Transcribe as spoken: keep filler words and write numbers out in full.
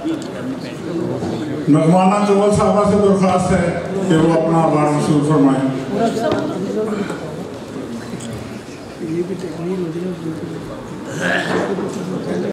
नगमाना चौल साहबा से दरख्वास्त है कि वो अपना आभार मसूल फरमाएं।